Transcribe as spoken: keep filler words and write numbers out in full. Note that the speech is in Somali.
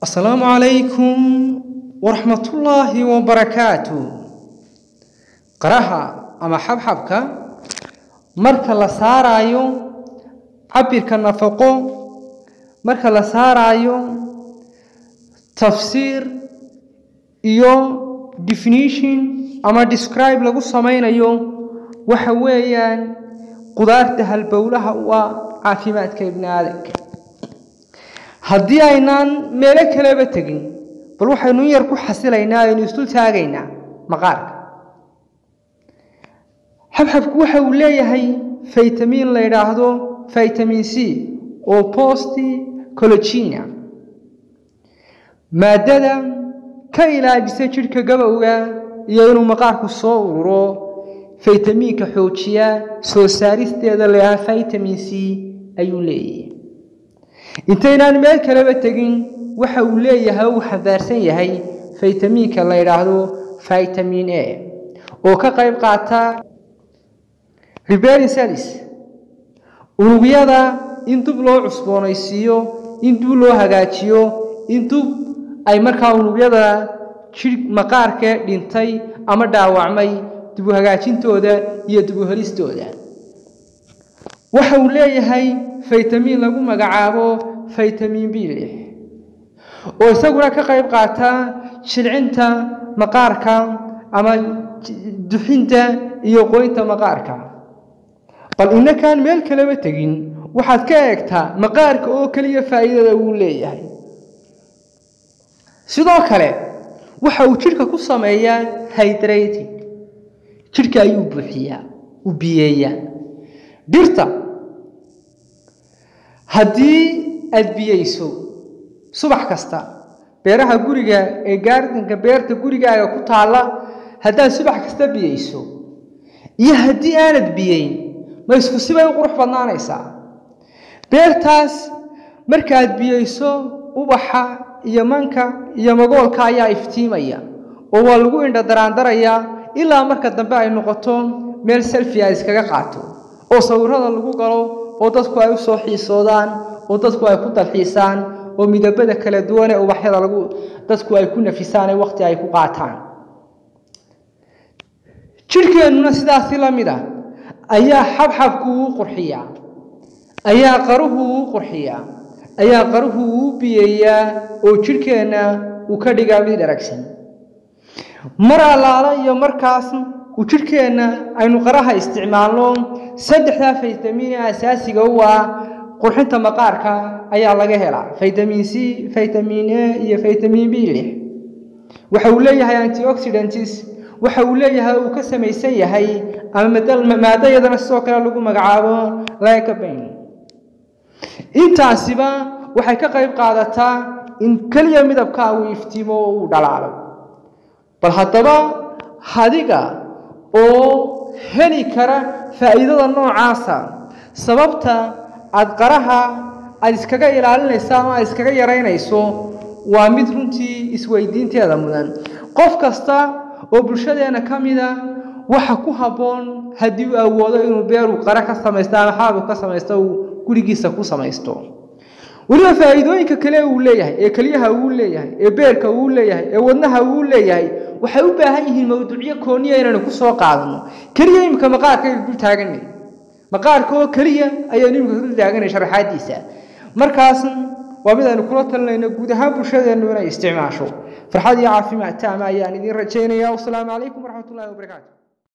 السلام عليكم ورحمة الله وبركاته. قراها أما حبحبك مركا لسارايو عبيرك النفقو مركا لسارايو تفسير إيو definition أما describe لغو سمين أيو وحويان قدارتها البولها وعافيماتك ابن آدك haddii aynaan meelo kale tagin bal waxaynu yar ku xasilaynaa inuu istul taagaynaa maqaarka xabxabku waxa uu leeyahay vitamin la yiraahdo vitamin C oo post collagen maadada ka ilaajisa jirka gabowga iyo inuu maqaarku soo ururo vitaminka xoojiya soo saaristeeda leeyahay vitamin C ayuu leeyahay intaynaan meel kale tagin waxa uu leeyahay uu xadaarsan yahay vitaminka la yiraahdo vitamin A oo ka qayb qaata repairing cells unugyada in dib loo cusboonaysiiyo in dib loo hagaajiyo in dib ay markaa unugyada jir maqaarka dhintay ama dhaawacmay dib u hagaajintooda iyo dib u helistooda waxa uu leeyahay vitamin lagu magacaabo vitamin B oo isaguna ka qayb qaata shilcinta maqaarka ama duxinta iyo qoynta maqaarka bal inakan meel kale tagin waxaad ka eegtaa maqaarka oo kaliya faa'iidada uu leeyahay sidoo kale waxa uu jirka ku sameeyaa hydrating jirka ayuu buuxiyaa u biyeeyaa dirta haddii aad biyeyso subax kasta beeraha guriga ee gaardanka beerta gurigaaga ku taala haddaad subax kasta biyeyso iyo haddii aanad biyeyn ma isku sibay u qurux badnaanaysaa beertaas markaad biyeyso ubaxa iyo manka iyo magoolka ayaa iftiimaya oo waa lagu indha daraandarayaa ilaa marka dambe ay noqoto meel selfie ay iskaga qaato oo sawirada lagu galo oo dadku ay u soo xiisoodaan oo dadku ay ku dalxiisaan oo midabada kala duwan ee ubaxyada lagu dadku ay ku nafisaan ee waqti ay ku qaataan jirkeennuna sidaas la mid ah ayaa xabxabku u qurxiya ayaa qaruhu u qurxiya ayaa qaruhu u biyeeya oo jirkeena uu ka dhigaa mid dharagsan mar alaala iyo markaas uu jirkeena aynu qaraha isticmaalno saddexda vitamin asaasiga u ah qurxinta maqaarka ayaa laga helaa vitamin C vitamin A iyo vitamin B waxa uu leeyahay antioxidants waxa uu leeyahay uu ka samaysan yahay ama maadada sidoo kale lagu magacaabo lycopene intaasiba waxay ka qayb qaadataa in kaliya midabka uu iftiimo oo uu dhalaalo bal haddaba hadiga oo heli kara faa'iidada noocaasa sababta aad qaraha aad iskaga ilaalinaysaa ama aad iskaga yaraynayso waa mid runtii isweydiinteeda mudan qof kasta oo bulshadeena kamida waxa ku haboon hadii uu awoodo inuu beeru qara ka sameesto ama xaab ka sameesto gurigiisa ku sameesto waliba faa'iidooyinka kale uu leeyahay ee kaliyaha uu leeyahay ee beerka uu leeyahay ee wadnaha uu leeyahay waxay u baahan yihiin mawduucyo kooniya inaan ku soo qaadano kaliya imka maqaarka dul taaganay maqaarka oo kaliya ayaan imka dul taaganay sharaxaadiisa markaas waa mid aan kula talinayno guud ahaan bulshadeena inay isticmaasho farxad iyo caafimaad taama ayaan idin rajaynayaa. Wassalaamu calaykum waraxmatullaahi wabarakaatuh.